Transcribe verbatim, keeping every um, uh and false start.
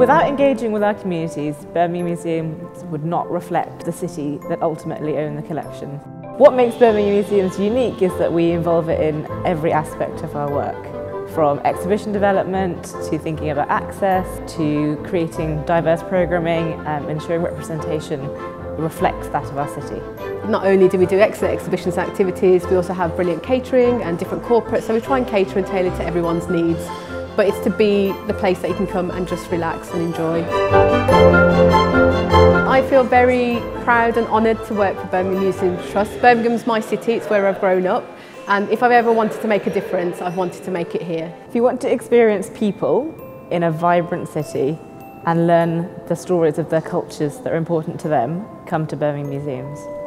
Without engaging with our communities, Birmingham Museums would not reflect the city that ultimately own the collection. What makes Birmingham Museums unique is that we involve it in every aspect of our work, from exhibition development to thinking about access to creating diverse programming and ensuring representation reflects that of our city. Not only do we do excellent exhibitions and activities, we also have brilliant catering and different corporates, so we try and cater and tailor to everyone's needs. But it's to be the place that you can come and just relax and enjoy. I feel very proud and honoured to work for Birmingham Museums Trust. Birmingham's my city, it's where I've grown up, and if I've ever wanted to make a difference, I've wanted to make it here. If you want to experience people in a vibrant city and learn the stories of their cultures that are important to them, come to Birmingham Museums.